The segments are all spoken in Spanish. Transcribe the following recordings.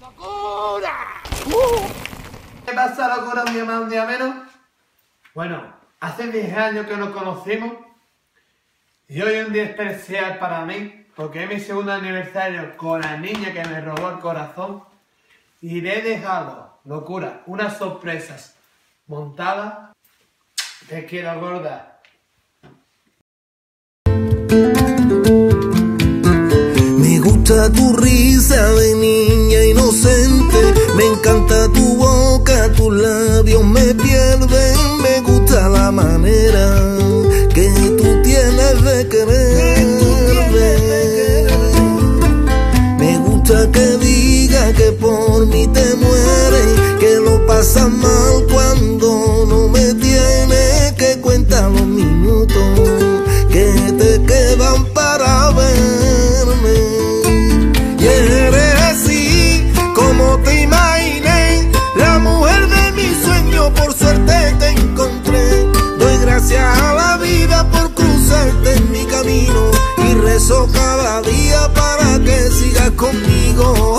¡Locura! ¿Qué pasa, locura? Un día más, un día menos. Bueno, hace 10 años que nos conocimos y hoy es un día especial para mí porque es mi segundo aniversario con la niña que me robó el corazón y le he dejado, locura, unas sorpresas montadas. Te quiero, gorda. Me gusta tu risa de niña inocente, me encanta tu boca, tus labios me pierden, me gusta la manera que tú tienes de quererme. Me gusta que diga que por mí te mueres, que lo pasas mal cuando no me tienes, que cuenta los minutos que te quedan para verme. Y eres así como te imaginé, la mujer de mi sueño, por suerte te encontré. Doy gracias a la vida por cruzarte en mi camino y rezo cada día para que sigas conmigo.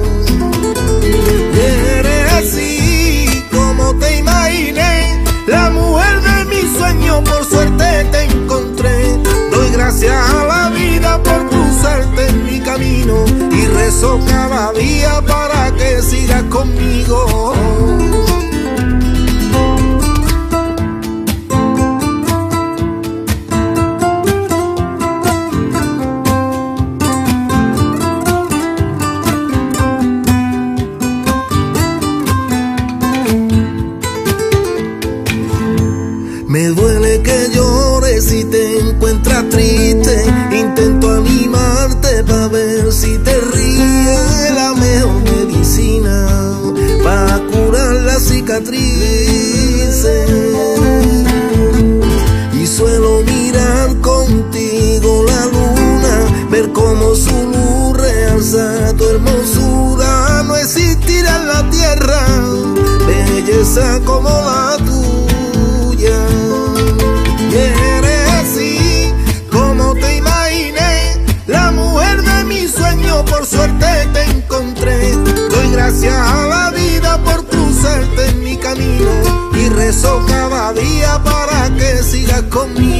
Y eres así como te imaginé, la mujer de mi sueño, por suerte te encontré. Doy gracias a la vida por cruzarte en mi camino y rezo cada día para que sigas conmigo. Me duele que llores si te encuentras triste, intento animarte pa' ver si te ríes. La mejor medicina pa' curar las cicatrices. Y suelo mirar contigo la luna, ver cómo su luz realza tu hermosura. No existirá en la tierra belleza como la tuya. Y eres así como te imaginé, la mujer de mi sueño, por suerte te encontré. Doy gracias a la vida por cruzarte en mi camino y rezo cada día para que sigas conmigo.